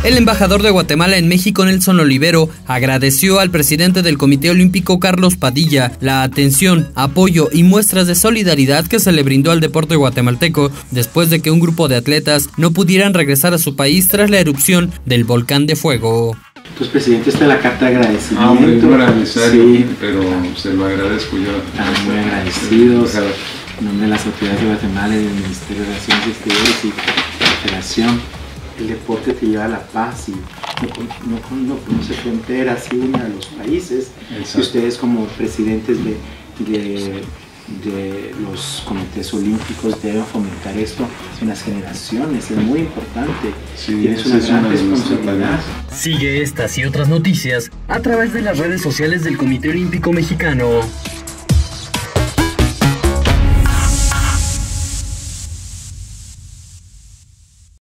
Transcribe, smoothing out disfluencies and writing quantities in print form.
El embajador de Guatemala en México, Nelson Olivero, agradeció al presidente del Comité Olímpico, Carlos Padilla, la atención, apoyo y muestras de solidaridad que se le brindó al deporte guatemalteco después de que un grupo de atletas no pudieran regresar a su país tras la erupción del volcán de fuego. Entonces, presidente, está la carta de agradecimiento. Muy agradecido, sí, pero se lo agradezco yo. Estamos muy agradecidos en nombre de las autoridades de Guatemala y del Ministerio de Relaciones Exteriores y la Federación. El deporte te lleva a la paz y no conoce fronteras y une a los países. Y ustedes como presidentes de los comités olímpicos deben fomentar esto en las generaciones, es muy importante. Sí, tienes una gran responsabilidad. Sigue estas y otras noticias a través de las redes sociales del Comité Olímpico Mexicano.